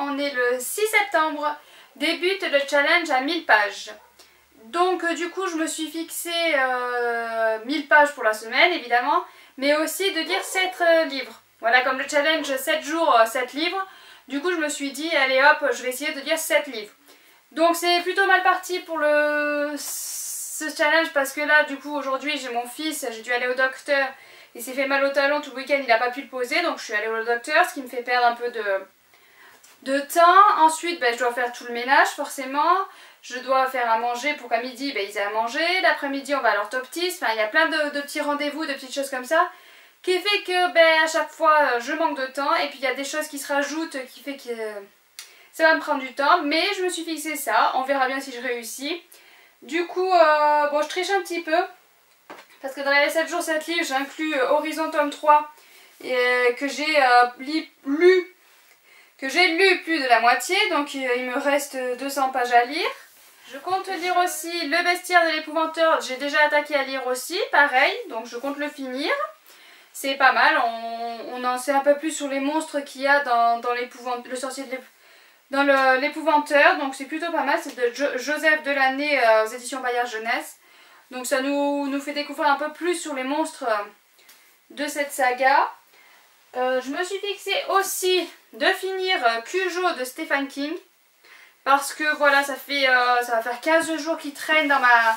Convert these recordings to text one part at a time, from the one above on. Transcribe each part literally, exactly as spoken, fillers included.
on est le six septembre, débute le challenge à mille pages. Donc euh, du coup je me suis fixé euh, mille pages pour la semaine évidemment, mais aussi de lire sept euh, livres. Voilà, comme le challenge sept jours, euh, sept livres, du coup je me suis dit allez hop, je vais essayer de lire sept livres. Donc c'est plutôt mal parti pour le ce challenge parce que là du coup aujourd'hui j'ai mon fils, j'ai dû aller au docteur, il s'est fait mal au talon tout le week-end, il n'a pas pu le poser, donc je suis allée au docteur, ce qui me fait perdre un peu de, de temps. Ensuite ben, je dois faire tout le ménage forcément, je dois faire à manger pour qu'à midi ben, ils aient à manger, l'après-midi on va à l'orthoptiste, enfin il y a plein de, de petits rendez-vous, de petites choses comme ça, qui fait que ben, à chaque fois je manque de temps, et puis il y a des choses qui se rajoutent qui fait que ça va me prendre du temps, mais je me suis fixé ça, on verra bien si je réussis. Du coup, euh, bon je triche un petit peu, parce que dans les sept jours sept livres, j'inclus euh, Horizon tome trois, et, euh, que j'ai euh, lu, que j'ai lu plus de la moitié, donc euh, il me reste deux cents pages à lire. Je compte lire aussi Le Bestiaire de l'Épouvanteur, j'ai déjà attaqué à lire aussi, pareil, donc je compte le finir. C'est pas mal, on, on en sait un peu plus sur les monstres qu'il y a dans, dans l'épouvanteur, le sorcier de l'épouvanteur. Dans l'épouvanteur, donc c'est plutôt pas mal, c'est de jo Joseph Delaney euh, aux éditions Bayard Jeunesse. Donc ça nous, nous fait découvrir un peu plus sur les monstres euh, de cette saga. Euh, je me suis fixé aussi de finir euh, Cujo de Stephen King. Parce que voilà, ça fait euh, ça va faire quinze jours qu'il traîne dans ma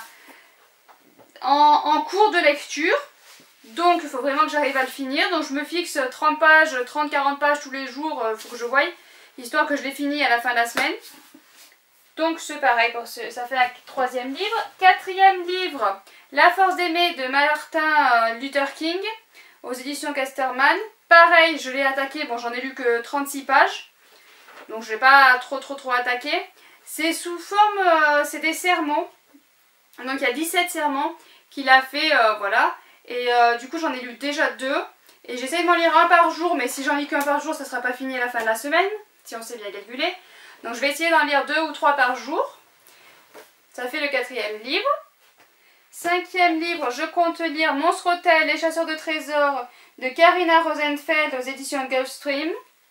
en, en cours de lecture. Donc il faut vraiment que j'arrive à le finir. Donc je me fixe trente pages, trente à quarante pages tous les jours, il euh, faut que je voie. Histoire que je l'ai fini à la fin de la semaine. Donc c'est pareil, pour ce, ça fait un troisième livre. Quatrième livre, La force d'aimer de Martin Luther King, aux éditions Casterman. Pareil, je l'ai attaqué, bon j'en ai lu que trente-six pages. Donc je ne vais pas trop trop trop attaquer. C'est sous forme, euh, c'est des sermons. Donc il y a dix-sept sermons qu'il a fait, euh, voilà. Et euh, du coup j'en ai lu déjà deux. Et j'essaie de m'en lire un par jour, mais si j'en lis qu'un par jour, ça ne sera pas fini à la fin de la semaine. Si on sait bien calculer. Donc je vais essayer d'en lire deux ou trois par jour. Ça fait le quatrième livre. Cinquième livre, je compte lire Monstre Hôtel, les chasseurs de trésors de Karina Rosenfeld aux éditions Gulfstream.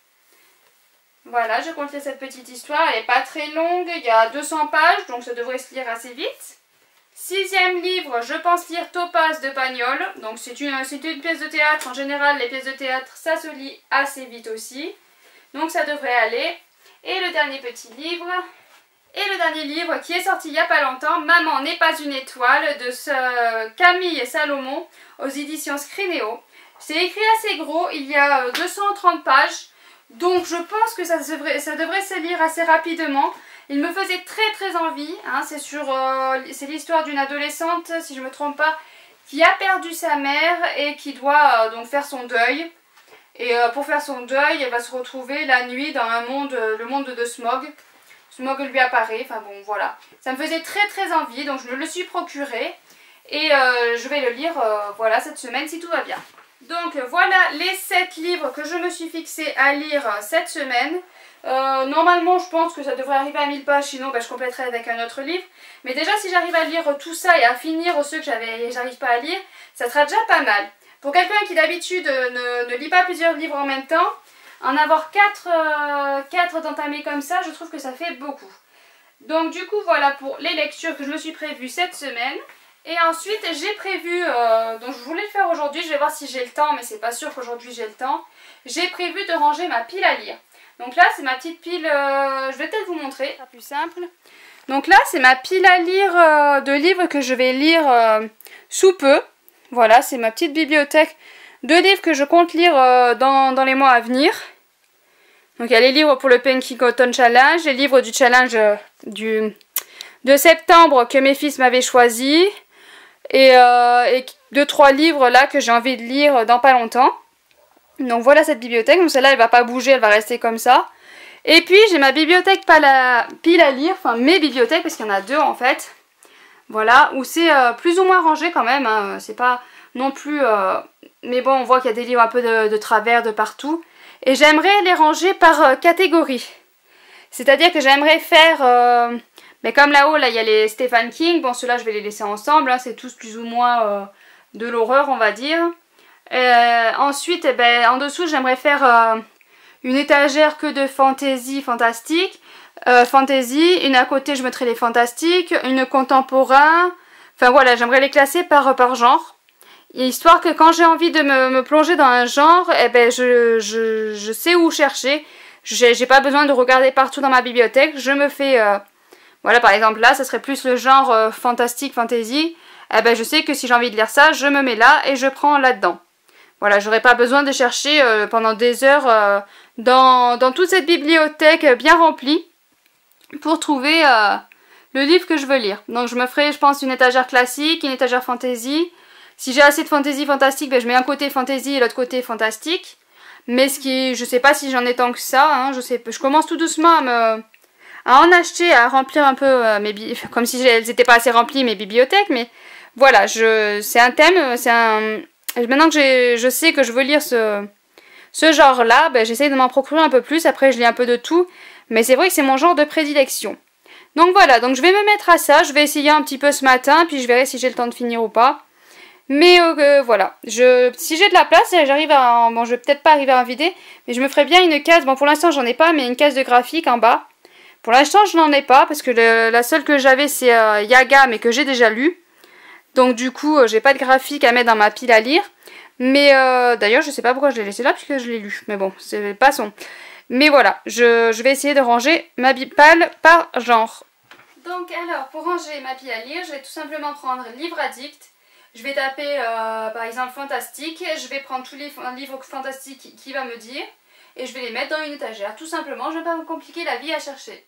Voilà, je compte lire cette petite histoire. Elle n'est pas très longue, il y a deux cents pages, donc ça devrait se lire assez vite. Sixième livre, je pense lire Topaz de Pagnol. Donc c'est une, c'est une pièce de théâtre. En général, les pièces de théâtre, ça se lit assez vite aussi. Donc ça devrait aller. Et le dernier petit livre, et le dernier livre qui est sorti il n'y a pas longtemps, Maman n'est pas une étoile, de ce Camille Salomon aux éditions Scrinéo. C'est écrit assez gros, il y a deux cent trente pages, donc je pense que ça devrait, ça devrait se lire assez rapidement. Il me faisait très très envie, hein, c'est sur, euh, c'est l'histoire d'une adolescente, si je ne me trompe pas, qui a perdu sa mère et qui doit euh, donc faire son deuil. Et euh, pour faire son deuil, elle va se retrouver la nuit dans un monde, euh, le monde de Smog. Smog lui apparaît, enfin bon voilà. Ça me faisait très très envie, donc je me le suis procuré. Et euh, je vais le lire euh, voilà, cette semaine si tout va bien. Donc voilà les sept livres que je me suis fixé à lire euh, cette semaine. Euh, normalement je pense que ça devrait arriver à mille pages, sinon bah, je compléterai avec un autre livre. Mais déjà si j'arrive à lire tout ça et à finir ceux que j'arrive pas à lire, ça sera déjà pas mal. Pour quelqu'un qui d'habitude ne, ne lit pas plusieurs livres en même temps, en avoir quatre, euh, quatre d'entamés comme ça, je trouve que ça fait beaucoup. Donc du coup voilà pour les lectures que je me suis prévues cette semaine. Et ensuite j'ai prévu, euh, donc je voulais le faire aujourd'hui, je vais voir si j'ai le temps, mais c'est pas sûr qu'aujourd'hui j'ai le temps. J'ai prévu de ranger ma pile à lire. Donc là c'est ma petite pile, euh, je vais peut-être vous montrer, ce sera plus simple. Donc là c'est ma pile à lire euh, de livres que je vais lire euh, sous peu. Voilà, c'est ma petite bibliothèque de livres que je compte lire euh, dans, dans les mois à venir. Donc il y a les livres pour le Pinky Cotton Challenge, les livres du challenge euh, du, de septembre que mes fils m'avaient choisi. Et, euh, et deux trois livres là que j'ai envie de lire dans pas longtemps. Donc voilà cette bibliothèque, donc celle-là elle va pas bouger, elle va rester comme ça. Et puis j'ai ma bibliothèque pile à lire, enfin mes bibliothèques parce qu'il y en a deux en fait. Voilà, où c'est euh, plus ou moins rangé quand même, hein. C'est pas non plus... Euh... Mais bon, on voit qu'il y a des livres un peu de, de travers de partout. Et j'aimerais les ranger par euh, catégorie. C'est-à-dire que j'aimerais faire... Euh... Mais comme là-haut, là, il y a les Stephen King. Bon, ceux-là, je vais les laisser ensemble. Hein. C'est tous plus ou moins euh, de l'horreur, on va dire. Euh, ensuite, eh ben, en dessous, j'aimerais faire euh, une étagère que de fantasy, fantastique, euh, fantasy, une à côté je mettrai les fantastiques, une contemporain, enfin voilà, j'aimerais les classer par, par genre, histoire que quand j'ai envie de me, me plonger dans un genre, eh ben je, je, je sais où chercher, j'ai pas besoin de regarder partout dans ma bibliothèque, je me fais, euh, voilà par exemple là, ça serait plus le genre euh, fantastique, fantasy, eh ben je sais que si j'ai envie de lire ça, je me mets là et je prends là-dedans. Voilà, j'aurais pas besoin de chercher euh, pendant des heures euh, dans, dans toute cette bibliothèque bien remplie pour trouver euh, le livre que je veux lire. Donc je me ferai, je pense, une étagère classique, une étagère fantasy. Si j'ai assez de fantasy fantastique, ben, je mets un côté fantasy et l'autre côté fantastique. Mais ce qui, je sais pas si j'en ai tant que ça, hein, je sais, je commence tout doucement à me, à en acheter, à remplir un peu euh, mes bibliothèques, comme si elles n'étaient pas assez remplies mes bibliothèques, mais voilà, je, c'est un thème, c'est un, maintenant que je sais que je veux lire ce, ce genre-là, ben, j'essaye de m'en procurer un peu plus, après je lis un peu de tout, mais c'est vrai que c'est mon genre de prédilection. Donc voilà, donc je vais me mettre à ça, je vais essayer un petit peu ce matin, puis je verrai si j'ai le temps de finir ou pas. Mais euh, voilà, je, si j'ai de la place, j'arrive à en, bon je vais peut-être pas arriver à en vider, mais je me ferai bien une case, bon pour l'instant j'en ai pas, mais une case de graphique en bas. Pour l'instant je n'en ai pas, parce que le, la seule que j'avais c'est euh, Yaga, mais que j'ai déjà lu. Donc du coup euh, j'ai pas de graphique à mettre dans ma pile à lire. Mais euh, d'ailleurs je sais pas pourquoi je l'ai laissé là, puisque je l'ai lu, mais bon, c'est passons. Mais voilà, je, je vais essayer de ranger ma pile par genre. Donc alors, pour ranger ma pile à lire, je vais tout simplement prendre livre addict. Je vais taper euh, par exemple fantastique, je vais prendre tous les livres fantastiques qu'il va me dire et je vais les mettre dans une étagère. Tout simplement, je ne vais pas me compliquer la vie à chercher.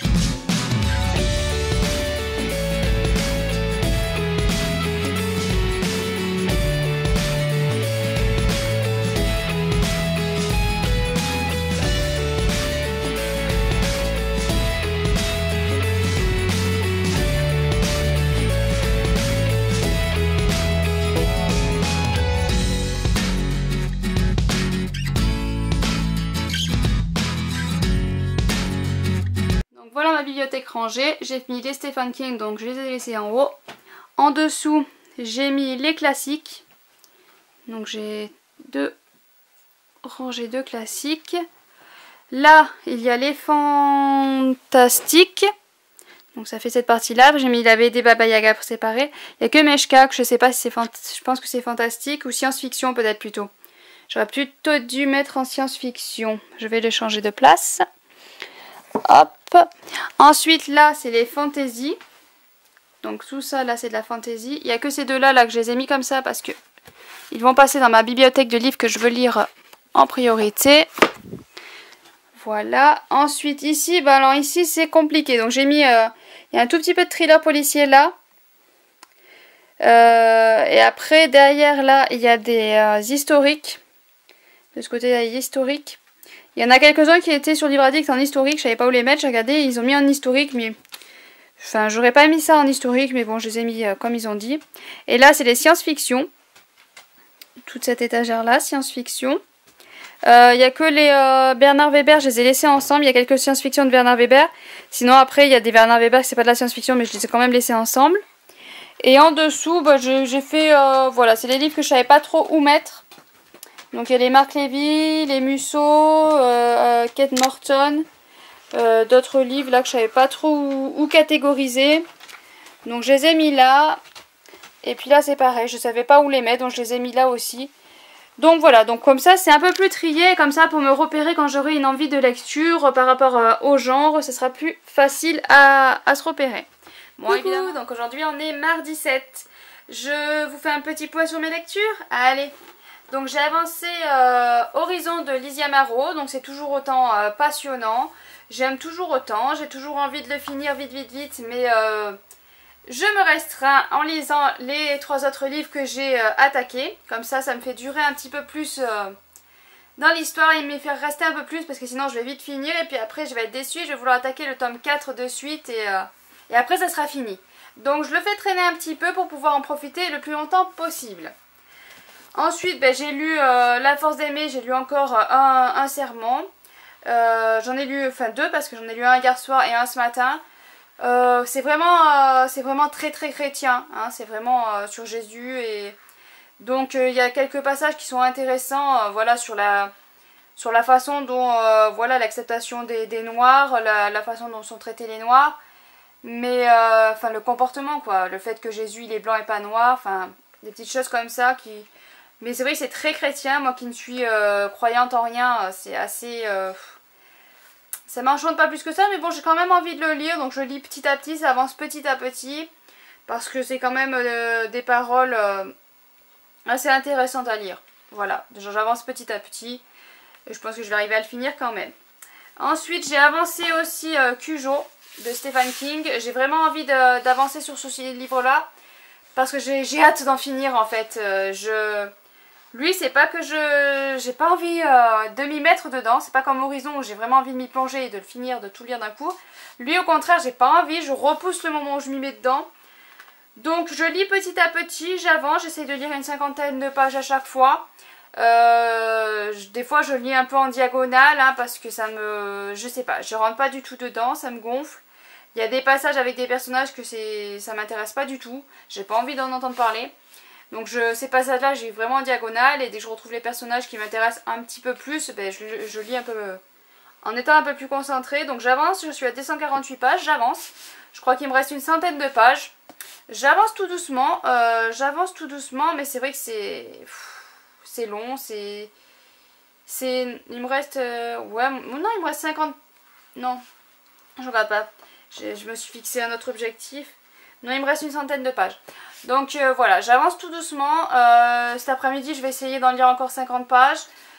Voilà ma bibliothèque rangée, j'ai mis les Stephen King, donc je les ai laissés en haut. En dessous, j'ai mis les classiques. Donc j'ai deux rangées de classiques. Là, il y a les fantastiques. Donc ça fait cette partie-là. J'ai mis la B D Baba Yaga pour séparer. Il n'y a que Meshka, que je sais pas si c'est fantastique. Je pense que c'est fantastique ou science-fiction peut-être plutôt. J'aurais plutôt dû mettre en science-fiction. Je vais le changer de place. Hop. Ensuite là c'est les fantasy. Donc tout ça là c'est de la fantasy. Il n'y a que ces deux là là que je les ai mis comme ça parce que ils vont passer dans ma bibliothèque de livres que je veux lire en priorité. Voilà. Ensuite ici, bah alors ici c'est compliqué. Donc j'ai mis, euh, il y a un tout petit peu de thriller policier là. Euh, et après derrière là il y a des euh, historiques. De ce côté là il y a historiques. Il y en a quelques-uns qui étaient sur Livre Addict en historique, je savais pas où les mettre, j'ai regardé, ils ont mis en historique, mais... Enfin, j'aurais pas mis ça en historique, mais bon, je les ai mis euh, comme ils ont dit. Et là, c'est les science-fiction. Toute cette étagère-là, science-fiction. Il euh, n'y a que les euh, Bernard Weber, je les ai laissés ensemble, il y a quelques science-fiction de Bernard Weber. Sinon, après, il y a des Bernard Weber, c'est pas de la science-fiction, mais je les ai quand même laissés ensemble. Et en dessous, bah, j'ai fait... Euh, voilà, c'est les livres que je savais pas trop où mettre. Donc il y a les Marc Levy, les Musso, euh, euh, Kate Morton, euh, d'autres livres là que je savais pas trop où, où catégoriser. Donc je les ai mis là. Et puis là c'est pareil, je savais pas où les mettre, donc je les ai mis là aussi. Donc voilà, donc comme ça c'est un peu plus trié, comme ça pour me repérer quand j'aurai une envie de lecture par rapport euh, au genre, ce sera plus facile à, à se repérer. Bon, coucou, évidemment. Donc aujourd'hui on est mardi sept. Je vous fais un petit point sur mes lectures. Allez. Donc j'ai avancé euh, Horizon de Lizzie Amaro, donc c'est toujours autant euh, passionnant, j'aime toujours autant, j'ai toujours envie de le finir vite vite vite, mais euh, je me restreins en lisant les trois autres livres que j'ai euh, attaqués, comme ça ça me fait durer un petit peu plus euh, dans l'histoire et me faire rester un peu plus, parce que sinon je vais vite finir et puis après je vais être déçue, je vais vouloir attaquer le tome quatre de suite et, euh, et après ça sera fini. Donc je le fais traîner un petit peu pour pouvoir en profiter le plus longtemps possible. Ensuite, ben, j'ai lu euh, La force d'aimer, j'ai lu encore euh, un, un serment. Euh, j'en ai lu, enfin deux, parce que j'en ai lu un hier soir et un ce matin. Euh, c'est vraiment, euh, c'est vraiment très très chrétien, hein, c'est vraiment euh, sur Jésus. Et donc il euh, y a quelques passages qui sont intéressants, euh, voilà, sur la, sur la façon dont, euh, voilà, l'acceptation des, des noirs, la, la façon dont sont traités les noirs, mais, euh, enfin, le comportement, quoi, le fait que Jésus, il est blanc et pas noir, enfin, des petites choses comme ça qui... Mais c'est vrai que c'est très chrétien, moi qui ne suis euh, croyante en rien, c'est assez... Euh... Ça m'enchante pas plus que ça, mais bon, j'ai quand même envie de le lire, donc je lis petit à petit, ça avance petit à petit, parce que c'est quand même euh, des paroles euh, assez intéressantes à lire. Voilà, j'avance petit à petit, et je pense que je vais arriver à le finir quand même. Ensuite, j'ai avancé aussi euh, Cujo de Stephen King. J'ai vraiment envie d'avancer sur ce livre-là, parce que j'ai hâte d'en finir en fait. Euh, je... Lui, c'est pas que je j'ai pas envie euh, de m'y mettre dedans, c'est pas comme Horizon où j'ai vraiment envie de m'y plonger et de le finir, de tout lire d'un coup. Lui, au contraire, j'ai pas envie, je repousse le moment où je m'y mets dedans. Donc, je lis petit à petit, j'avance, j'essaie de lire une cinquantaine de pages à chaque fois. Euh, des fois, je lis un peu en diagonale, hein, parce que ça me... Je sais pas, je rentre pas du tout dedans, ça me gonfle. Il y a des passages avec des personnages que ça m'intéresse pas du tout, j'ai pas envie d'en entendre parler. Donc je, ces passages-là, j'ai vraiment en diagonale, et dès que je retrouve les personnages qui m'intéressent un petit peu plus, ben, je, je lis un peu en étant un peu plus concentrée. Donc j'avance, je suis à deux cent quarante-huit pages, j'avance. Je crois qu'il me reste une centaine de pages. J'avance tout doucement, euh, j'avance tout doucement, mais c'est vrai que c'est c'est long, c'est... c'est Il me reste... Euh, ouais, non, il me reste cinquante... Non, je regarde pas. Je, je me suis fixé un autre objectif. Non, il me reste une centaine de pages. Donc euh, voilà, j'avance tout doucement. Euh, cet après-midi, je vais essayer d'en lire encore cinquante pages.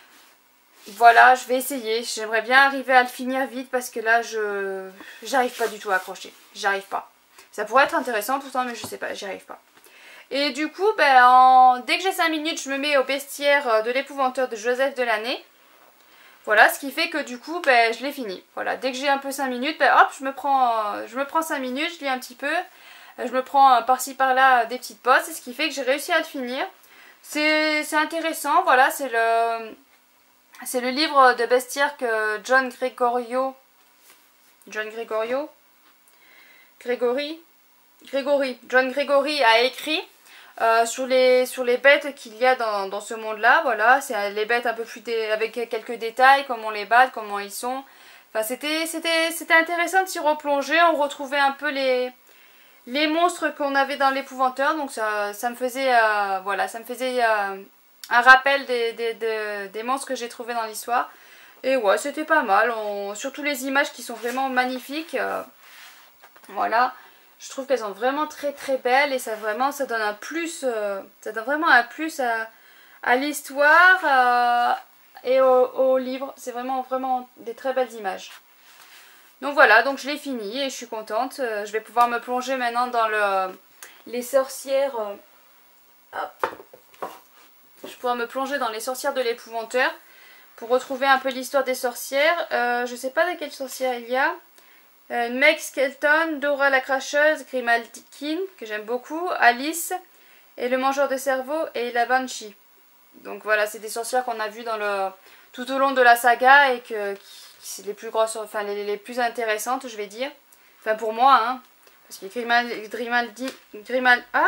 Voilà, je vais essayer. J'aimerais bien arriver à le finir vite parce que là, je j'arrive pas du tout à accrocher. J'arrive pas. Ça pourrait être intéressant pourtant, mais je sais pas, j'y arrive pas. Et du coup, ben, en... dès que j'ai cinq minutes, je me mets au bestiaire de l'épouvanteur de Joseph Delaney. Voilà, ce qui fait que du coup, ben, je l'ai fini. Voilà, dès que j'ai un peu cinq minutes, ben, hop, je me prends, je me prends cinq minutes, je lis un petit peu. Je me prends par-ci par-là des petites pauses, ce qui fait que j'ai réussi à le finir. C'est intéressant, voilà, c'est le, c'est le livre de bestiaire que John Gregorio, John Gregorio, Grégory, Grégory, John Gregory a écrit euh, sur, les, sur les bêtes qu'il y a dans, dans ce monde-là, voilà, c'est les bêtes un peu plus dé, avec quelques détails, comment on les bat, comment ils sont. Enfin, c'était c'était intéressant de s'y replonger, on retrouvait un peu les... les monstres qu'on avait dans l'épouvanteur, donc ça, ça me faisait euh, voilà, ça me faisait euh, un rappel des, des, des, des monstres que j'ai trouvés dans l'histoire. Et ouais, c'était pas mal, on, surtout les images qui sont vraiment magnifiques. Euh, voilà, je trouve qu'elles sont vraiment très très belles, et ça vraiment ça donne un plus, euh, ça donne vraiment un plus à, à l'histoire euh, et au, au livre. C'est vraiment vraiment des très belles images. Donc voilà, donc je l'ai fini et je suis contente. Euh, je vais pouvoir me plonger maintenant dans le, les sorcières. Euh, hop. Je vais pouvoir me plonger dans les sorcières de l'épouvanteur pour retrouver un peu l'histoire des sorcières. Euh, je sais pas de quelle sorcière il y a. Euh, Meg Skelton, Dora la cracheuse, Grimalkin, que j'aime beaucoup, Alice, et le mangeur de cerveau, et la Banshee. Donc voilà, c'est des sorcières qu'on a vues dans le, tout au long de la saga et que... c'est les plus grosses, enfin les, les plus intéressantes, je vais dire. Enfin pour moi, hein. Parce que Grimal, Grimaldi, Grimal, ah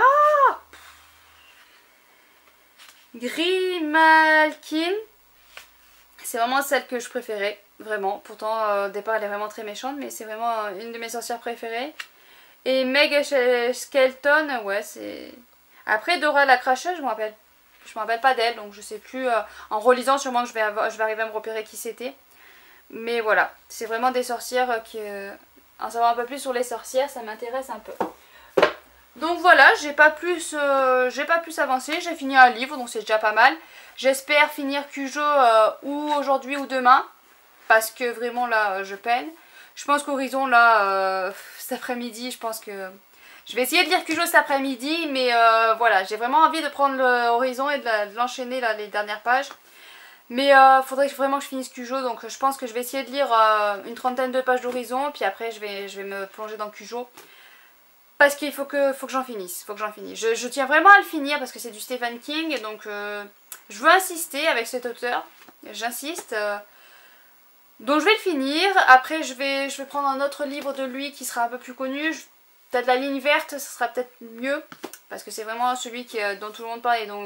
Grimalkin, c'est vraiment celle que je préférais, vraiment. Pourtant euh, au départ elle est vraiment très méchante, mais c'est vraiment euh, une de mes sorcières préférées. Et Meg Skelton, ouais c'est... Après Dora la cracheuse, je me rappelle, je me rappelle pas d'elle, donc je sais plus. Euh, en relisant sûrement que je vais, avoir, je vais arriver à me repérer qui c'était. Mais voilà, c'est vraiment des sorcières qui... Euh, en savoir un peu plus sur les sorcières, ça m'intéresse un peu. Donc voilà, j'ai pas plus euh, j'ai pas plus avancé, j'ai fini un livre, donc c'est déjà pas mal. J'espère finir Cujo euh, ou aujourd'hui ou demain, parce que vraiment là, je peine. Je pense qu'Horizon, là, euh, cet après-midi, je pense que... Je vais essayer de lire Cujo cet après-midi, mais euh, voilà, j'ai vraiment envie de prendre l'Horizon et de l'enchaîner là les dernières pages. Mais il euh, faudrait vraiment que je finisse Cujo, donc je pense que je vais essayer de lire euh, une trentaine de pages d'Horizon, puis après je vais, je vais me plonger dans Cujo. Parce qu'il faut que, faut que j'en finisse, faut que j'en finisse. Je, je tiens vraiment à le finir parce que c'est du Stephen King, donc euh, je veux insister avec cet auteur, j'insiste. Euh, donc je vais le finir, après je vais, je vais prendre un autre livre de lui qui sera un peu plus connu. Peut-être La Ligne Verte, ce sera peut-être mieux, parce que c'est vraiment celui qui, dont tout le monde parle et dont...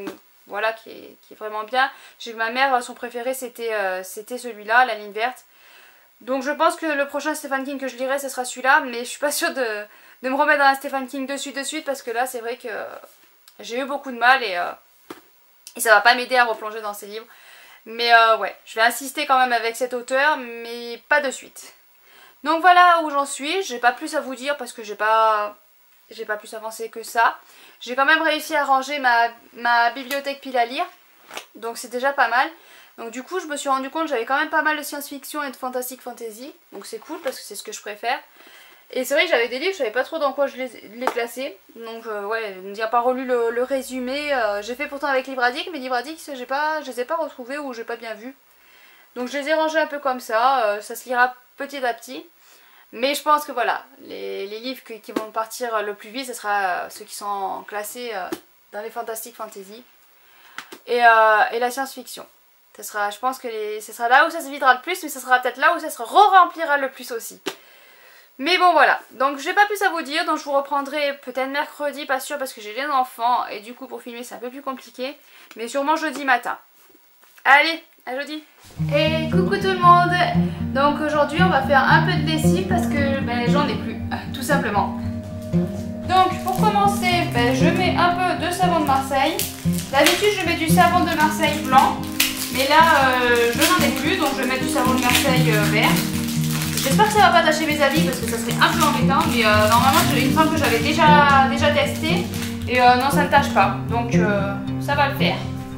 voilà, qui est, qui est vraiment bien. J'ai ma mère, son préféré c'était euh, c'était celui-là, la ligne verte. Donc je pense que le prochain Stephen King que je lirai, ce sera celui-là, mais je suis pas sûre de, de me remettre dans un Stephen King de suite de suite, parce que là c'est vrai que j'ai eu beaucoup de mal et, euh, et ça va pas m'aider à replonger dans ces livres. Mais euh, ouais, je vais insister quand même avec cet auteur, mais pas de suite. Donc voilà où j'en suis, j'ai pas plus à vous dire parce que j'ai pas, j'ai pas plus avancé que ça. J'ai quand même réussi à ranger ma, ma bibliothèque pile à lire, donc c'est déjà pas mal. Donc du coup je me suis rendu compte que j'avais quand même pas mal de science-fiction et de fantastique fantasy, donc c'est cool parce que c'est ce que je préfère. Et c'est vrai que j'avais des livres, je savais pas trop dans quoi je les, les classer, donc euh, ouais, il n'y a pas relu le, le résumé. Euh, j'ai fait pourtant avec Livradik, mais Livradik j'ai pas, je les ai pas retrouvés ou j'ai pas bien vu. Donc je les ai rangés un peu comme ça, euh, ça se lira petit à petit. Mais je pense que voilà, les, les livres qui, qui vont partir le plus vite, ce sera ceux qui sont classés euh, dans les fantastic fantasy et, euh, et la science-fiction. Ce sera, je pense que les, ce sera là où ça se videra le plus, mais ce sera peut-être là où ça se re-remplira le plus aussi. Mais bon voilà, donc j'ai pas plus à vous dire, donc je vous reprendrai peut-être mercredi, pas sûr parce que j'ai des enfants et du coup pour filmer c'est un peu plus compliqué, mais sûrement jeudi matin. Allez, à jeudi. Et coucou tout le monde. Donc aujourd'hui on va faire un peu de lessive parce que ben, j'en ai plus, tout simplement. Donc pour commencer, ben, je mets un peu de savon de Marseille. D'habitude je mets du savon de Marseille blanc, mais là euh, je n'en ai plus, donc je vais mettre du savon de Marseille euh, vert. J'espère que ça va pas tacher mes habits parce que ça serait un peu embêtant, mais euh, normalement il me semble que j'avais déjà, déjà testé et euh, non ça ne tâche pas, donc euh, ça va le faire.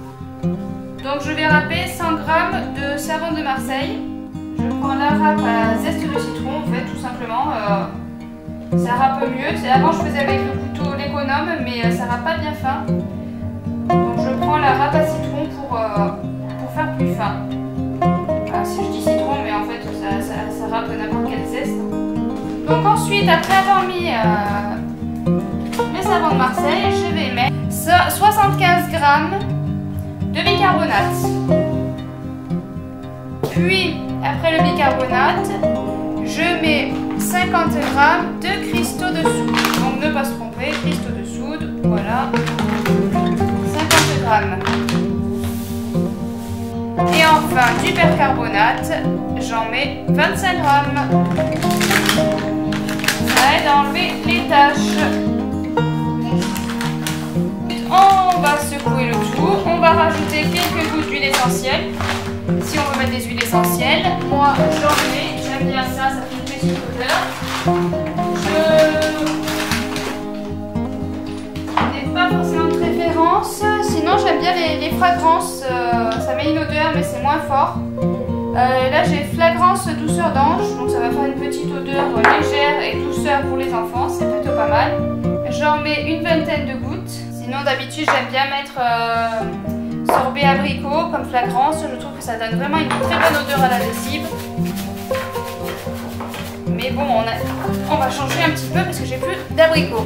Donc je vais râper cent grammes de savon de Marseille. Je prends la râpe à zeste de citron en fait tout simplement. Euh, ça râpe mieux. Avant je faisais avec le couteau l'économe mais euh, ça râpe pas bien fin. Donc je prends la râpe à citron pour, euh, pour faire plus fin. Voilà, si je dis citron mais en fait ça, ça, ça râpe n'importe quel zeste. Donc ensuite après avoir mis euh, le savon de Marseille, je vais mettre soixante-quinze grammes de bicarbonate. Puis après le bicarbonate, je mets cinquante grammes de cristaux de soude. Donc ne pas se tromper, cristaux de soude, voilà. cinquante grammes. Et enfin du percarbonate, j'en mets vingt-cinq grammes. Ça aide à enlever les taches. On va secouer le tout, on va rajouter quelques gouttes d'huile essentielle. Si on veut mettre des huiles essentielles, moi j'en mets, j'aime bien ça, ça fait une petite odeur. Je n'ai pas forcément de préférence, sinon j'aime bien les, les fragrances, euh, ça met une odeur mais c'est moins fort. Euh, là j'ai flagrance douceur d'ange, donc ça va faire une petite odeur légère et douceur pour les enfants, c'est plutôt pas mal. J'en mets une vingtaine de gouttes. Sinon d'habitude j'aime bien mettre euh, sorbet abricot comme flagrance, je trouve que ça donne vraiment une très bonne odeur à la lessive. Mais bon on, a, on va changer un petit peu parce que j'ai plus d'abricot.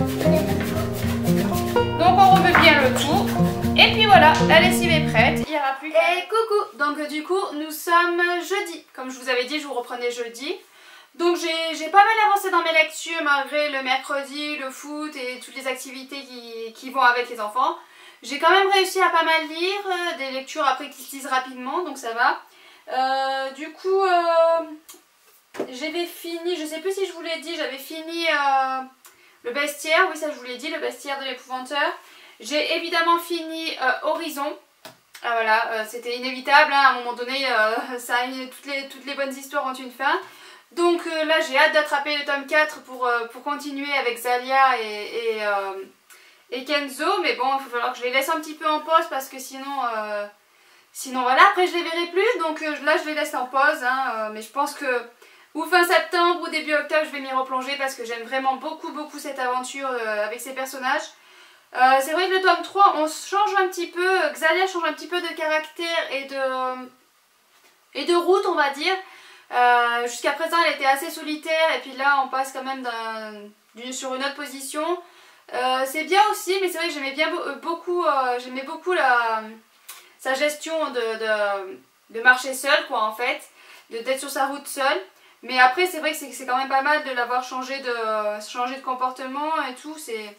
Donc on remet bien le tout. Et puis voilà, la lessive est prête, il n'y aura plus qu'à... Et coucou. Donc du coup nous sommes jeudi. Comme je vous avais dit, je vous reprenais jeudi. Donc j'ai pas mal avancé dans mes lectures malgré le mercredi, le foot et toutes les activités qui, qui vont avec les enfants. J'ai quand même réussi à pas mal lire, euh, des lectures après qui se lisent rapidement, donc ça va. Euh, du coup, euh, j'avais fini, je sais plus si je vous l'ai dit, j'avais fini euh, le bestiaire, oui ça je vous l'ai dit, le bestiaire de l'épouvanteur. J'ai évidemment fini euh, Horizon. Ah, voilà, euh, c'était inévitable, hein, à un moment donné, euh, ça, toutes, les, toutes les bonnes histoires ont une fin. Donc euh, là j'ai hâte d'attraper le tome quatre pour, euh, pour continuer avec Zalia et, et, euh, et Kenzo. Mais bon, il va falloir que je les laisse un petit peu en pause parce que sinon, euh, sinon voilà, après je les verrai plus. Donc euh, là je les laisse en pause. Hein, euh, mais je pense que ou fin septembre ou début octobre je vais m'y replonger parce que j'aime vraiment beaucoup beaucoup cette aventure euh, avec ces personnages. Euh, c'est vrai que le tome trois on change un petit peu, Zalia change un petit peu de caractère et de, et de route on va dire. Euh, Jusqu'à présent elle était assez solitaire et puis là on passe quand même sur une autre position. Euh, c'est bien aussi mais c'est vrai que j'aimais bien beaucoup, euh, j'aimais beaucoup la, sa gestion de, de, de marcher seule quoi en fait, d'être sur sa route seule. Mais après c'est vrai que c'est quand même pas mal de l'avoir changé de, changé de comportement et tout, c'est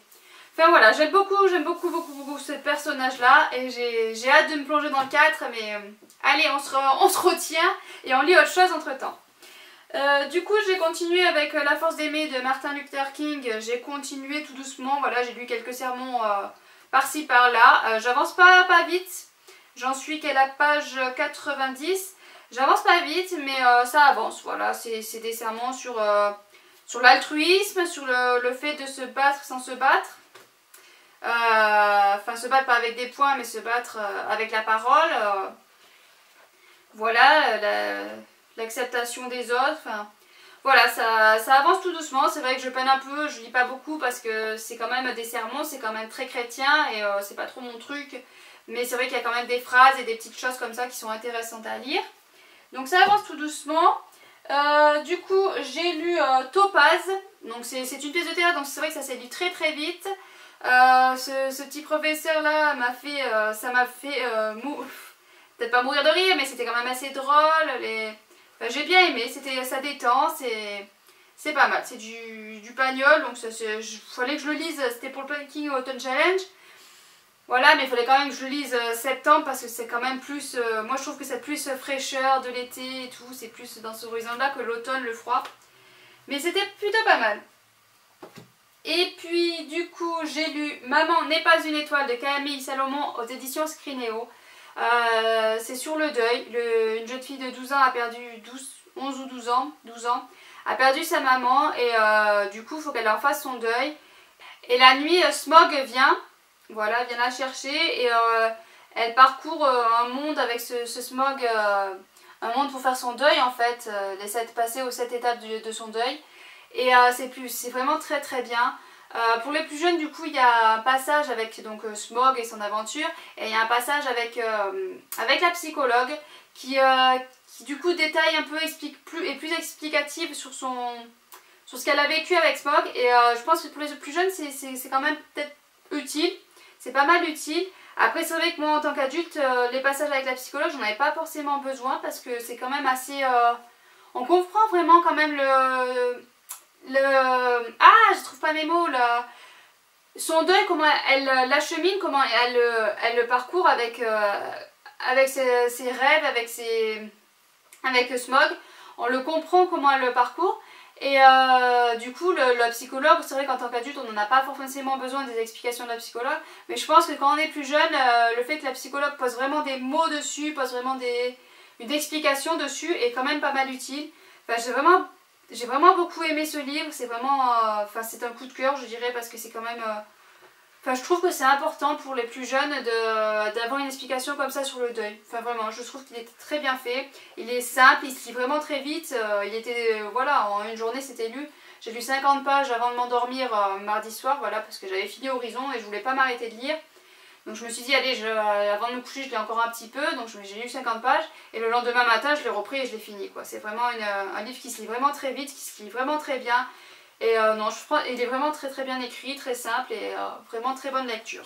Enfin voilà, j'aime beaucoup, j'aime beaucoup, beaucoup, beaucoup ce personnage-là. Et j'ai hâte de me plonger dans le quatre. Mais euh, allez, on se, on se retient et on lit autre chose entre temps. Euh, du coup j'ai continué avec La force d'aimer de Martin Luther King. J'ai continué tout doucement, voilà, j'ai lu quelques sermons euh, par-ci par-là. Euh, J'avance pas, pas vite, j'en suis qu'à la page quatre-vingt-dix. J'avance pas vite mais euh, ça avance, voilà, c'est des sermons sur, euh, sur l'altruisme, sur le, le fait de se battre sans se battre. Euh, enfin se battre pas avec des poings mais se battre euh, avec la parole. Euh, voilà, la... l'acceptation des autres, enfin, voilà, ça, ça avance tout doucement. C'est vrai que je peine un peu, je lis pas beaucoup parce que c'est quand même des sermons, c'est quand même très chrétien et euh, c'est pas trop mon truc, mais c'est vrai qu'il y a quand même des phrases et des petites choses comme ça qui sont intéressantes à lire, donc ça avance tout doucement. Euh, du coup j'ai lu euh, Topaz, donc c'est une pièce de théâtre, donc c'est vrai que ça s'est lu très très vite. Euh, ce, ce petit professeur là m'a fait, euh, ça m'a fait euh, mou... peut-être pas mourir de rire, mais c'était quand même assez drôle. Les... Enfin, j'ai bien aimé, c'était ça détend, c'est pas mal. C'est du, du pagnol, donc il fallait que je le lise, c'était pour le Planking Autumn Challenge. Voilà, mais il fallait quand même que je le lise euh, septembre parce que c'est quand même plus... Euh, moi je trouve que c'est plus euh, fraîcheur de l'été et tout, c'est plus dans ce horizon-là que l'automne, le froid. Mais c'était plutôt pas mal. Et puis du coup j'ai lu Maman n'est pas une étoile de Camille Salomon aux éditions Scrinéo. Euh, c'est sur le deuil. Le, une jeune fille de douze ans a perdu douze, onze ou douze ans, douze ans, a perdu sa maman et euh, du coup il faut qu'elle en fasse son deuil. Et la nuit, euh, Smog vient, voilà, vient la chercher et euh, elle parcourt euh, un monde avec ce, ce Smog, euh, un monde pour faire son deuil en fait, euh, les sept, passer aux sept étapes de, de son deuil. Et euh, c'est vraiment très très bien. Euh, pour les plus jeunes, du coup, il y a un passage avec donc, euh, Smog et son aventure, et il y a un passage avec, euh, avec la psychologue qui, euh, qui du coup détaille un peu, explique plus, est plus explicative sur, son, sur ce qu'elle a vécu avec Smog. Et euh, je pense que pour les plus jeunes, c'est quand même peut-être utile, c'est pas mal utile. Après, c'est vrai que moi, en tant qu'adulte, euh, les passages avec la psychologue, j'en avais pas forcément besoin parce que c'est quand même assez... Euh, on comprend vraiment quand même le... Le... Ah, je trouve pas mes mots là. Son deuil, comment elle l'achemine, comment elle, elle le parcourt avec, euh, avec ses, ses rêves, avec, ses, avec Smog. On le comprend comment elle le parcourt. Et euh, du coup, le, le psychologue, c'est vrai qu'en tant qu'adulte, on n'en a pas forcément besoin des explications de la psychologue. Mais je pense que quand on est plus jeune, euh, le fait que la psychologue pose vraiment des mots dessus, pose vraiment des, une explication dessus est quand même pas mal utile. Enfin, j'ai vraiment... J'ai vraiment beaucoup aimé ce livre, c'est vraiment, euh, enfin c'est un coup de cœur je dirais parce que c'est quand même, euh, enfin je trouve que c'est important pour les plus jeunes d'avoir une explication comme ça sur le deuil. Enfin vraiment, je trouve qu'il est très bien fait, il est simple, il se lit vraiment très vite, euh, il était, euh, voilà, en une journée c'était lu. J'ai lu cinquante pages avant de m'endormir euh, mardi soir, voilà, parce que j'avais fini Horizon et je voulais pas m'arrêter de lire. Donc je me suis dit, allez, je, avant de me coucher, je l'ai encore un petit peu, donc j'ai lu cinquante pages, et le lendemain matin, je l'ai repris et je l'ai fini, quoi. C'est vraiment une, un livre qui se lit vraiment très vite, qui se lit vraiment très bien, et euh, non, je crois, il est vraiment très très bien écrit, très simple, et euh, vraiment très bonne lecture.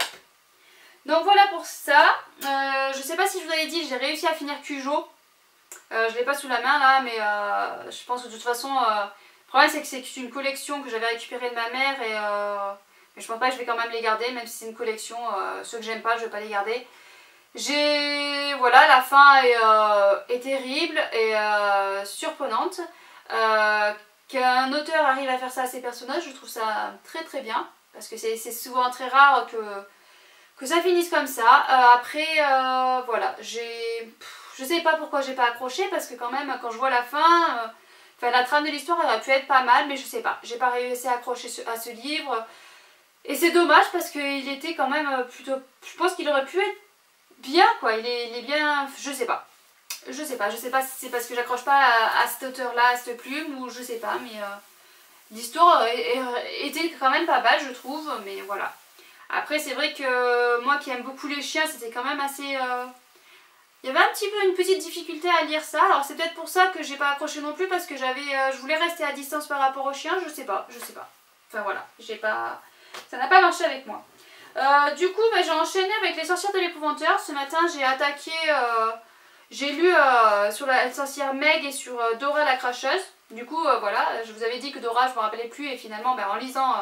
Donc voilà pour ça. Euh, je sais pas si je vous avais dit, j'ai réussi à finir Cujo. Euh, je l'ai pas sous la main là, mais euh, je pense que de toute façon, euh, le problème c'est que c'est une collection que j'avais récupérée de ma mère, et... Euh, mais je pense pas que je vais quand même les garder, même si c'est une collection, euh, ceux que j'aime pas, je vais pas les garder. J'ai... Voilà, la fin est, euh, est terrible et euh, surprenante. Euh, Qu'un auteur arrive à faire ça à ses personnages, je trouve ça très très bien. Parce que c'est souvent très rare que, que ça finisse comme ça. Euh, après, euh, voilà, j'ai... Je sais pas pourquoi j'ai pas accroché, parce que quand même, quand je vois la fin... Euh, enfin, la trame de l'histoire aurait pu être pas mal, mais je sais pas. J'ai pas réussi à accrocher à ce livre. Et c'est dommage parce qu'il était quand même plutôt... Je pense qu'il aurait pu être bien quoi, il est, il est bien... Je sais pas. Je sais pas, je sais pas si c'est parce que j'accroche pas à, à cet auteur-là, à cette plume, ou je sais pas, mais... Euh, l'histoire était quand même pas mal je trouve, mais voilà. Après c'est vrai que moi qui aime beaucoup les chiens, c'était quand même assez... Euh... Il y avait un petit peu une petite difficulté à lire ça, alors c'est peut-être pour ça que j'ai pas accroché non plus, parce que j'avais, euh, je voulais rester à distance par rapport aux chiens, je sais pas, je sais pas. Enfin voilà, j'ai pas... Ça n'a pas marché avec moi. Euh, du coup, bah, j'ai enchaîné avec Les Sorcières de l'Épouvanteur. Ce matin, j'ai attaqué... Euh, j'ai lu euh, sur la sorcière Meg et sur euh, Dora la Cracheuse. Du coup, euh, voilà, je vous avais dit que Dora, je ne me rappelais plus. Et finalement, bah, en lisant, euh,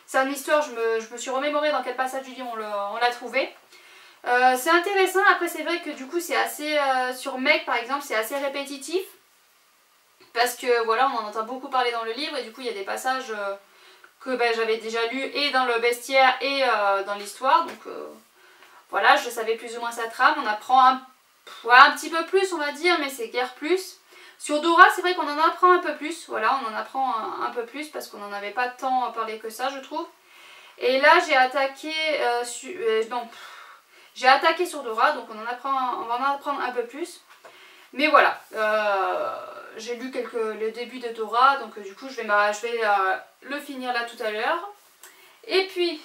C'est une histoire, je me, je me suis remémorée dans quel passage du livre on l'a trouvé. Euh, c'est intéressant, après c'est vrai que du coup c'est assez, euh, sur Meg par exemple, c'est assez répétitif. Parce que voilà, on en entend beaucoup parler dans le livre et du coup il y a des passages euh, que ben, j'avais déjà lus et dans le bestiaire et euh, dans l'histoire. Donc euh, voilà, je savais plus ou moins sa trame, on apprend un, ouais, un petit peu plus on va dire, mais c'est guère plus. Sur Dora, c'est vrai qu'on en apprend un peu plus, voilà, on en apprend un, un peu plus parce qu'on n'en avait pas tant à parler que ça, je trouve. Et là, j'ai attaqué, euh, su, euh, non, j'ai attaqué sur Dora, donc on, en apprend, on va en apprendre un peu plus. Mais voilà, euh, j'ai lu quelques, le début de Dora, donc euh, du coup, je vais, je vais euh, le finir là tout à l'heure. Et puis,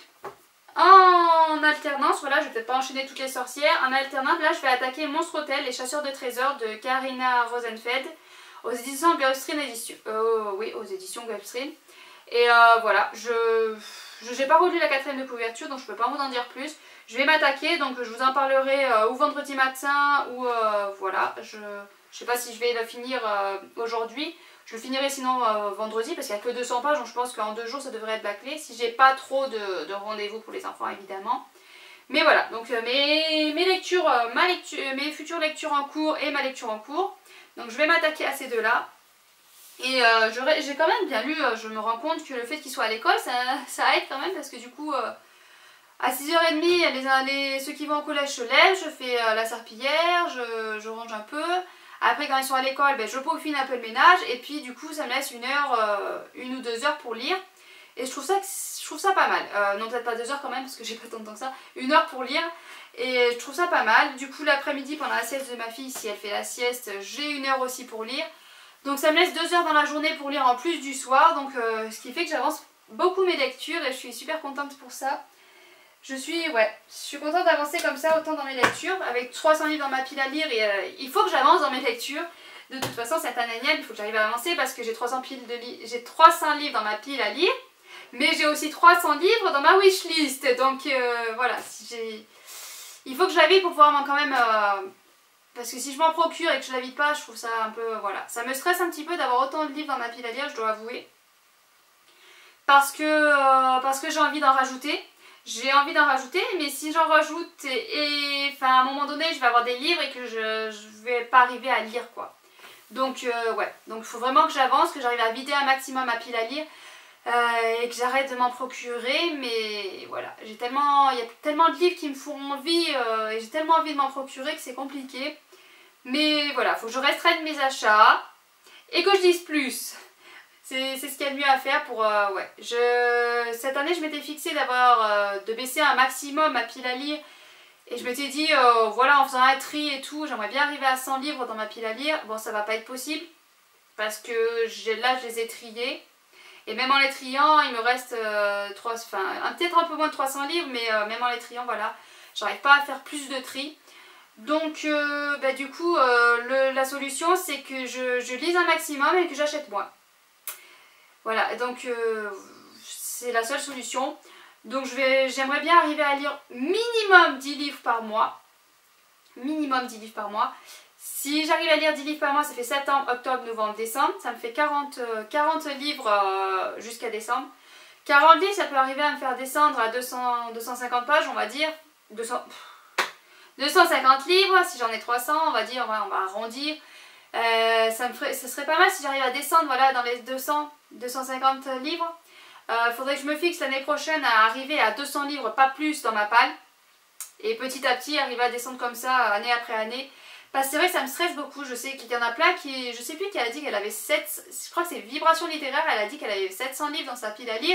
en alternance, voilà, je vais peut-être pas enchaîner toutes les sorcières. En alternance, là, je vais attaquer Monstre Hôtel, les chasseurs de trésors de Karina Rosenfeld aux éditions Gulfstream édition. Euh, oui, aux éditions Gulfstream. Et euh, voilà, je n'ai pas relu la quatrième de couverture, donc je peux pas vous en dire plus. Je vais m'attaquer, donc je vous en parlerai euh, ou vendredi matin, ou euh, voilà. Je ne sais pas si je vais le finir euh, aujourd'hui. Je le finirai sinon euh, vendredi, parce qu'il n'y a que deux cents pages, donc je pense qu'en deux jours ça devrait être bâclé. Si j'ai pas trop de, de rendez-vous pour les enfants, évidemment. Mais voilà, donc euh, mes, mes lectures, euh, ma lecture, mes futures lectures en cours et ma lecture en cours. Donc je vais m'attaquer à ces deux-là. Et euh, j'ai quand même bien lu, euh, je me rends compte que le fait qu'ils soient à l'école, ça, ça aide quand même, parce que du coup, euh, à six heures trente, les, les, ceux qui vont au collège se lèvent, je fais euh, la serpillière, je, je range un peu. Après, quand ils sont à l'école, ben, je peaufine un peu le ménage, et puis du coup, ça me laisse une heure, euh, une ou deux heures pour lire. Et je trouve ça, je trouve ça pas mal. Euh, non, peut-être pas deux heures quand même, parce que j'ai pas tant de temps que ça. Une heure pour lire. Et je trouve ça pas mal. Du coup, l'après-midi, pendant la sieste de ma fille, si elle fait la sieste, j'ai une heure aussi pour lire. Donc ça me laisse deux heures dans la journée pour lire en plus du soir. Donc euh, ce qui fait que j'avance beaucoup mes lectures et je suis super contente pour ça. Je suis, ouais, je suis contente d'avancer comme ça autant dans mes lectures. Avec trois cents livres dans ma pile à lire, et euh, il faut que j'avance dans mes lectures. De toute façon, cette année, il faut que j'arrive à avancer parce que j'ai trois cents, piles de li j'ai trois cents livres dans ma pile à lire. Mais j'ai aussi trois cents livres dans ma wishlist. Donc euh, voilà, si il faut que je la vide pour pouvoir quand même... Euh, parce que si je m'en procure et que je la vide pas, je trouve ça un peu... Voilà. Ça me stresse un petit peu d'avoir autant de livres dans ma pile à lire, je dois avouer. Parce que, euh, parce que j'ai envie d'en rajouter. J'ai envie d'en rajouter, mais si j'en rajoute et... Enfin, à un moment donné, je vais avoir des livres et que je, je vais pas arriver à lire, quoi. Donc, euh, ouais. Donc, il faut vraiment que j'avance, que j'arrive à vider un maximum ma pile à lire. Euh, et que j'arrête de m'en procurer, mais voilà, j'ai tellement, il y a tellement de livres qui me font envie euh, et j'ai tellement envie de m'en procurer que c'est compliqué. Mais voilà, il faut que je restreigne mes achats et que je lise plus. C'est ce qu'il y a de mieux à faire pour... Euh, ouais, je, cette année, je m'étais fixée d'avoir euh, de baisser un maximum ma pile à lire. Et je m'étais dit, euh, voilà, en faisant un tri et tout, j'aimerais bien arriver à cent livres dans ma pile à lire. Bon, ça va pas être possible parce que là, je les ai triés. Et même en les triant, il me reste euh, peut-être un peu moins de trois cents livres, mais euh, même en les triant, voilà, j'arrive pas à faire plus de tri. Donc, euh, bah, du coup, euh, le, la solution, c'est que je, je lise un maximum et que j'achète moins. Voilà, donc euh, c'est la seule solution. Donc, j'aimerais bien arriver à lire minimum dix livres par mois. Minimum dix livres par mois. Si j'arrive à lire dix livres par mois, ça fait septembre, octobre, novembre, décembre. Ça me fait quarante, quarante livres euh, jusqu'à décembre. quarante livres, ça peut arriver à me faire descendre à deux cents, deux cent cinquante pages, on va dire. deux cents, deux cent cinquante livres, si j'en ai trois cents, on va dire, ouais, on va arrondir. Euh, ça, me ferait, ça serait pas mal si j'arrive à descendre voilà, dans les deux cents, deux cent cinquante livres. Il euh, faudrait que je me fixe l'année prochaine à arriver à deux cents livres, pas plus, dans ma palle. Et petit à petit, arriver à descendre comme ça, année après année. Parce que c'est vrai que ça me stresse beaucoup, je sais qu'il y en a plein qui... Je sais plus qui a dit qu'elle avait sept... Je crois que c'est Vibration Littéraire, elle a dit qu'elle avait sept cents livres dans sa pile à lire.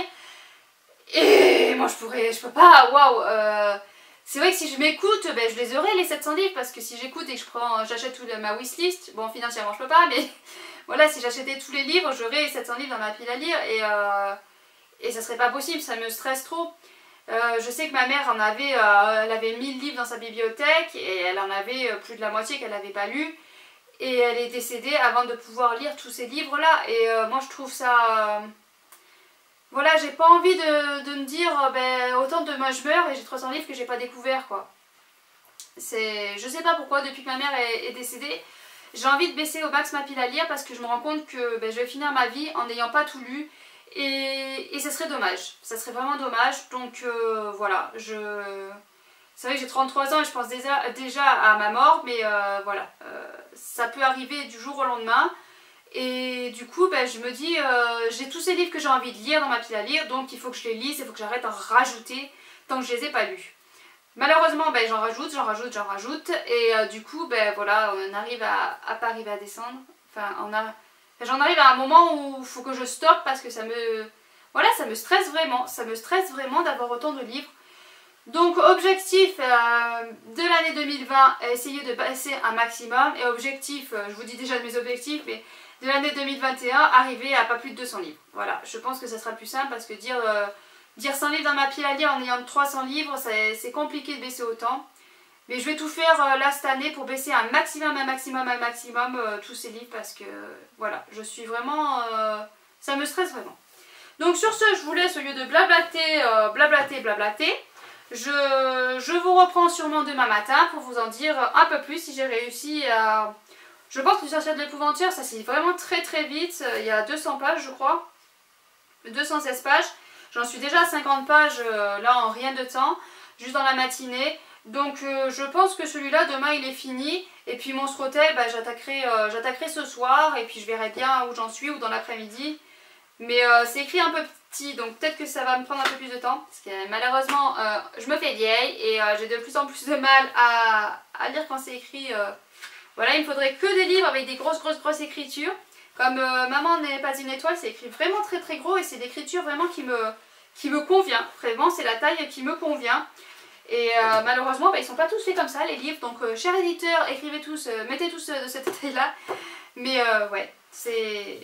Et moi je pourrais... Je peux pas, waouh euh... C'est vrai que si je m'écoute, ben, je les aurai les sept cents livres. Parce que si j'écoute et que je prends, j'achète toute ma wishlist, bon financièrement je peux pas, mais... Voilà, si j'achetais tous les livres, j'aurais les sept cents livres dans ma pile à lire. Et, euh... et ça serait pas possible, ça me stresse trop. Euh, je sais que ma mère en avait, euh, elle avait mille livres dans sa bibliothèque et elle en avait plus de la moitié qu'elle n'avait pas lu. Et elle est décédée avant de pouvoir lire tous ces livres-là. Et euh, moi je trouve ça... Euh... Voilà, j'ai pas envie de, de me dire, ben, autant de moi je meurs et j'ai trois cents livres que j'ai pas découvert, quoi. C'est... Je sais pas pourquoi, depuis que ma mère est, est décédée, j'ai envie de baisser au max ma pile à lire parce que je me rends compte que ben, je vais finir ma vie en n'ayant pas tout lu. Et, et ça serait dommage, ça serait vraiment dommage. Donc euh, voilà, je... c'est vrai que j'ai trente-trois ans et je pense déjà, déjà à ma mort, mais euh, voilà, euh, ça peut arriver du jour au lendemain. Et du coup, ben, je me dis, euh, j'ai tous ces livres que j'ai envie de lire dans ma pile à lire, donc il faut que je les lise, il faut que j'arrête d'en rajouter tant que je les ai pas lus. Malheureusement, ben, j'en rajoute, j'en rajoute, j'en rajoute, et euh, du coup, ben, voilà, on arrive à, à pas arriver à descendre. Enfin, on a... j'en arrive à un moment où il faut que je stoppe parce que ça me... Voilà, ça me stresse vraiment, ça me stresse vraiment d'avoir autant de livres. Donc objectif euh, de l'année deux mille vingt, essayer de passer un maximum. Et objectif, euh, je vous dis déjà de mes objectifs, mais de l'année deux mille vingt et un, arriver à pas plus de deux cents livres. Voilà, je pense que ça sera le plus simple parce que dire, euh, dire cent livres dans ma pile à lire en ayant trois cents livres, c'est compliqué de baisser autant. Mais je vais tout faire euh, là cette année pour baisser un maximum, un maximum, un maximum euh, tous ces livres parce que euh, voilà, je suis vraiment... Euh, ça me stresse vraiment. Donc sur ce, je vous laisse au lieu de blablater, euh, blablater, blablater. Je, je vous reprends sûrement demain matin pour vous en dire un peu plus si j'ai réussi à... Je pense que le sorcier de l'épouvanture, ça c'est vraiment très très vite. Il y a deux cents pages je crois. deux cent seize pages. J'en suis déjà à cinquante pages euh, là en rien de temps. Juste dans la matinée. Donc euh, je pense que celui-là demain il est fini. Et puis Monstre Hôtel, bah, j'attaquerai euh, j'attaquerai ce soir. Et puis je verrai bien où j'en suis ou dans l'après-midi. Mais euh, c'est écrit un peu petit, donc peut-être que ça va me prendre un peu plus de temps. Parce que malheureusement, euh, je me fais vieille et euh, j'ai de plus en plus de mal à, à lire quand c'est écrit. Euh, voilà, il me faudrait que des livres avec des grosses, grosses, grosses écritures. Comme euh, Maman n'est pas une étoile, c'est écrit vraiment très, très gros et c'est l'écriture vraiment qui me, qui me convient. Vraiment, c'est la taille qui me convient. Et euh, malheureusement, bah, ils sont pas tous faits comme ça, les livres. Donc, euh, chers éditeurs, écrivez tous, euh, mettez tous euh, de cette taille-là. Mais euh, ouais, c'est...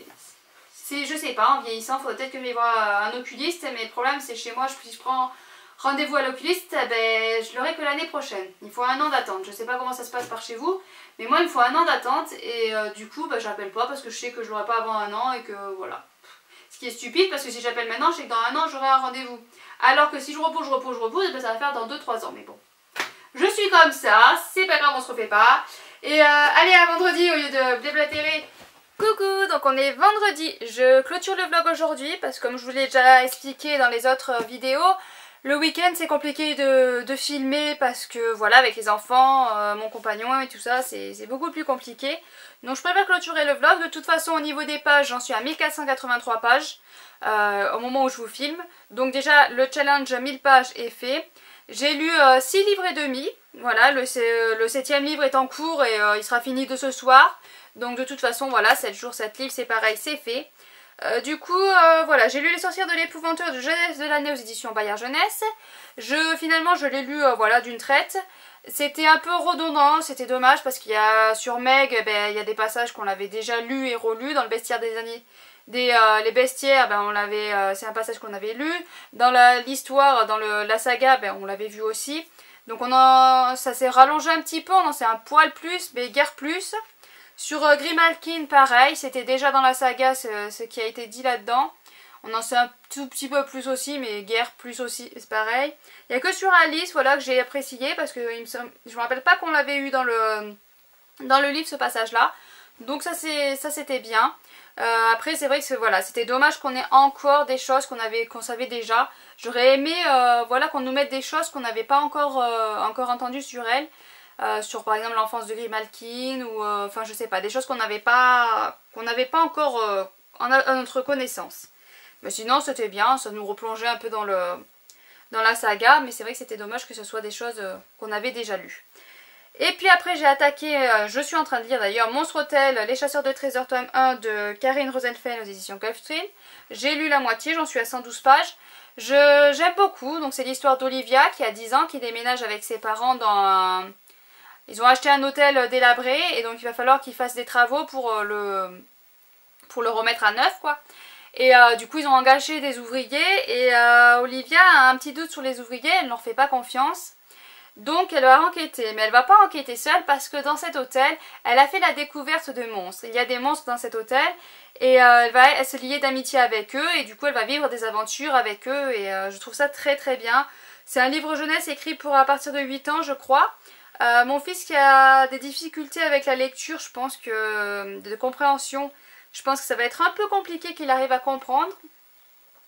Je sais pas, en vieillissant, il faudrait peut-être que je vais voir un oculiste, mais le problème c'est chez moi, si je prends rendez-vous à l'oculiste, ben, je l'aurai que l'année prochaine. Il faut un an d'attente. Je sais pas comment ça se passe par chez vous, mais moi il me faut un an d'attente et euh, du coup ben, j'appelle pas parce que je sais que je l'aurai pas avant un an et que voilà. Ce qui est stupide parce que si j'appelle maintenant, je sais que dans un an j'aurai un rendez-vous. Alors que si je repousse, je repousse, je repousse, ben, ça va faire dans deux trois ans, mais bon. Je suis comme ça, c'est pas grave, on se refait pas. Et euh, allez à vendredi au lieu de blablater. Coucou, donc on est vendredi, je clôture le vlog aujourd'hui parce que comme je vous l'ai déjà expliqué dans les autres vidéos, le week-end c'est compliqué de, de filmer parce que voilà avec les enfants, euh, mon compagnon et tout ça c'est beaucoup plus compliqué. Donc je préfère clôturer le vlog, de toute façon au niveau des pages j'en suis à mille quatre cent quatre-vingt-trois pages euh, au moment où je vous filme. Donc déjà le challenge mille pages est fait, j'ai lu euh, six livres et demi, voilà le, le septième livre est en cours et euh, il sera fini de ce soir. Donc de toute façon voilà, sept jours, sept livres, c'est pareil, c'est fait. Euh, du coup, euh, voilà, j'ai lu Les Sorcières de l'Épouvanteur de jeunesse de l'année aux éditions Bayard Jeunesse. Je, finalement, je l'ai lu, euh, voilà, d'une traite. C'était un peu redondant, c'était dommage parce qu'il y a, sur Meg, ben, il y a des passages qu'on avait déjà lus et relus dans le bestiaire des années... Des, euh, les bestiaires, ben, on l'avait, euh, c'est un passage qu'on avait lu. Dans l'histoire, dans le, la saga, ben, on l'avait vu aussi. Donc on en, ça s'est rallongé un petit peu, on en sait un poil plus, mais guère plus. Sur euh, Grimalkin, pareil, c'était déjà dans la saga ce, ce qui a été dit là-dedans. On en sait un tout petit peu plus aussi, mais guère plus aussi, c'est pareil. Il n'y a que sur Alice, voilà, que j'ai apprécié, parce que il me semble, je ne me rappelle pas qu'on l'avait eu dans le, dans le livre, ce passage-là. Donc ça c'était bien. Euh, après c'est vrai que voilà, c'était dommage qu'on ait encore des choses qu'on avait qu'on savait déjà. J'aurais aimé euh, voilà, qu'on nous mette des choses qu'on n'avait pas encore, euh, encore entendues sur elle. Euh, sur par exemple l'enfance de Grimalkin ou euh, enfin je sais pas, des choses qu'on n'avait pas qu'on n'avait pas encore euh, en a, à notre connaissance. Mais sinon c'était bien, ça nous replongeait un peu dans le dans la saga, mais c'est vrai que c'était dommage que ce soit des choses euh, qu'on avait déjà lues. Et puis après j'ai attaqué, euh, je suis en train de lire d'ailleurs Monstre Hôtel, Les Chasseurs de Trésors tome un de Karine Rosenfeld aux éditions Gulfstream. J'ai lu la moitié, j'en suis à cent douze pages. J'aime beaucoup, donc c'est l'histoire d'Olivia qui a dix ans, qui déménage avec ses parents dans un... Ils ont acheté un hôtel délabré et donc il va falloir qu'ils fassent des travaux pour le, pour le remettre à neuf quoi. Et euh, du coup ils ont engagé des ouvriers et euh, Olivia a un petit doute sur les ouvriers, elle ne leur fait pas confiance. Donc elle va enquêter, mais elle va pas enquêter seule parce que dans cet hôtel, elle a fait la découverte de monstres. Il y a des monstres dans cet hôtel et euh, elle va elle se lier d'amitié avec eux et du coup elle va vivre des aventures avec eux et euh, je trouve ça très très bien. C'est un livre jeunesse écrit pour à partir de huit ans je crois. Euh, mon fils qui a des difficultés avec la lecture, je pense que de compréhension, je pense que ça va être un peu compliqué qu'il arrive à comprendre.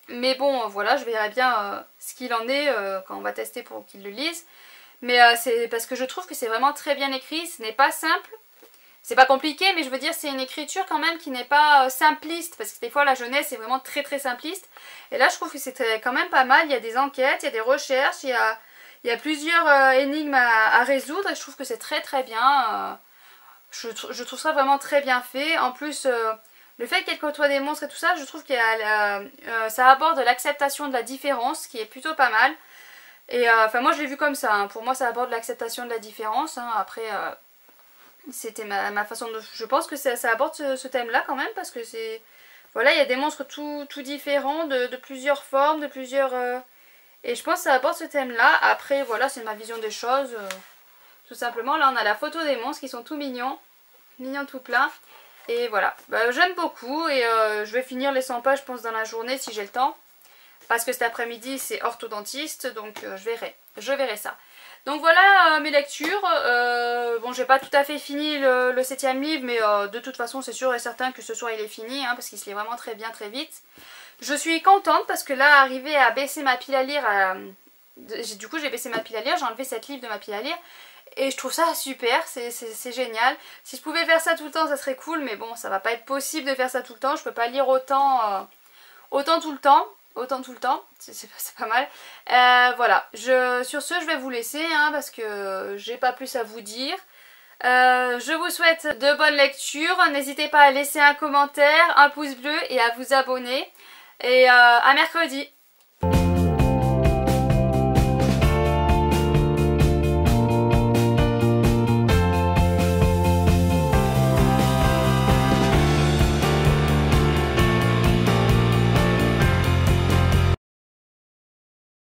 Mais bon, voilà, je verrai bien euh, ce qu'il en est euh, quand on va tester pour qu'il le lise. Mais euh, c'est parce que je trouve que c'est vraiment très bien écrit, ce n'est pas simple. C'est pas compliqué, mais je veux dire, c'est une écriture quand même qui n'est pas euh, simpliste. Parce que des fois, la jeunesse est vraiment très très simpliste. Et là, je trouve que c'est quand même pas mal. Il y a des enquêtes, il y a des recherches, il y a, il y a plusieurs euh, énigmes à, à résoudre. Et je trouve que c'est très très bien. Euh, je, je trouve ça vraiment très bien fait. En plus, euh, le fait qu'elle côtoie des monstres et tout ça, je trouve que euh, euh, ça aborde l'acceptation de la différence, qui est plutôt pas mal. Et euh, enfin, moi, je l'ai vu comme ça. Hein. Pour moi, ça aborde l'acceptation de la différence. Hein. Après... Euh, C'était ma, ma façon de... Je pense que ça, ça aborde ce, ce thème-là quand même, parce que c'est... Voilà, il y a des monstres tout, tout différents, de, de plusieurs formes, de plusieurs... Euh... Et je pense que ça aborde ce thème-là. Après, voilà, c'est ma vision des choses. Euh... Tout simplement, là, on a la photo des monstres qui sont tout mignons. Mignons tout plein. Et voilà, bah, j'aime beaucoup. Et euh, je vais finir les cent pages, je pense, dans la journée, si j'ai le temps. Parce que cet après-midi, c'est orthodontiste, donc euh, je verrai. Je verrai ça. Donc voilà euh, mes lectures. Euh, bon, j'ai pas tout à fait fini le, le septième livre, mais euh, de toute façon, c'est sûr et certain que ce soir il est fini, hein, parce qu'il se lit vraiment très bien, très vite. Je suis contente parce que là, arrivé à baisser ma pile à lire, à... du coup, j'ai baissé ma pile à lire, j'ai enlevé sept livres de ma pile à lire, et je trouve ça super, c'est génial. Si je pouvais faire ça tout le temps, ça serait cool, mais bon, ça va pas être possible de faire ça tout le temps. Je peux pas lire autant, euh, autant tout le temps. Autant tout le temps, c'est pas mal. Euh, voilà, je, sur ce, je vais vous laisser hein, parce que j'ai pas plus à vous dire. Euh, je vous souhaite de bonnes lectures. N'hésitez pas à laisser un commentaire, un pouce bleu et à vous abonner. Et euh, à mercredi.